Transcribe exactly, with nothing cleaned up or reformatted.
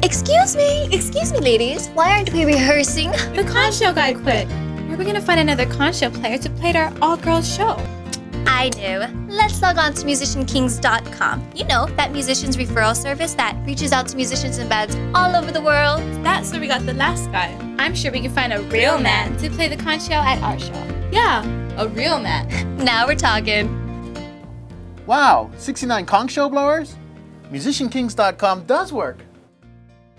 Excuse me, excuse me, ladies. Why aren't we rehearsing? The con show guy quit. Where are we gonna find another con show player to play at our all-girls show? I know. Let's log on to musician kings dot com. You know, that musicians referral service that reaches out to musicians and bands all over the world. That's where we got the last guy. I'm sure we can find a real man to play the con show at our show. Yeah, a real man. Now we're talking. Wow, sixty-nine conch show blowers? musician kings dot com does work.